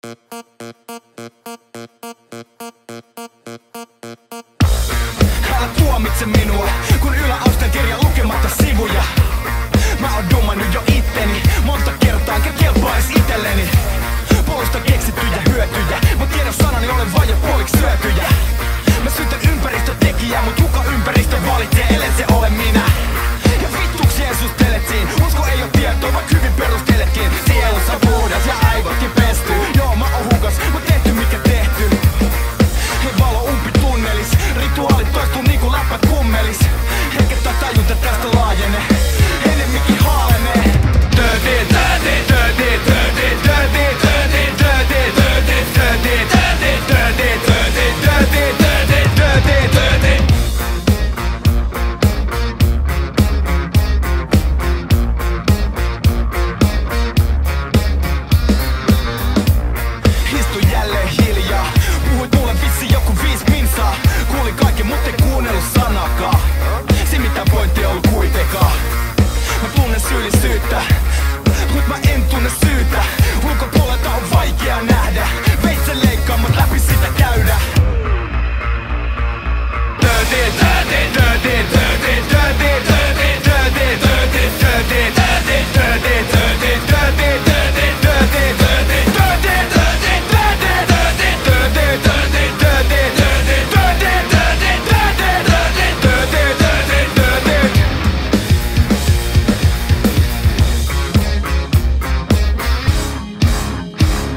Älä tuomitse minua, kun yläasteen kirja lukematta sivuja. Mä oon dummannut jo itteni monta kertaa, enkä kelpaisi itelleni. Polusta keksittyjä hyötyjä, mut tiedon sanani olen vain jo puoliksi syötyjä. Mä syytän ympäristötekijää, mut kuka ympäristö valitsee, ellen se ole minä. Ja vittuksi Jeesustelettiin, usko ei oo tietoa, vaikka hyvin perustelettiin. Sielussa puhdas ja aivotkin pesty. Joo mä oon hukas, mut tehty mikä tehty. Hei valo umpi tunnelis, rituaalit toistuu niinku läppät kummelis. Eikä tää tajunta tästä laajene, enemminkin haalenee. Istu jälleen hiljaa, puhuit mulle vissi joku 5 minsaa. Kuulin kaiken, mut ei kuunnellut sanakaan. Se mitä pointti ei ollut kuitenkaan. Mä tunnen syyllisyyttä,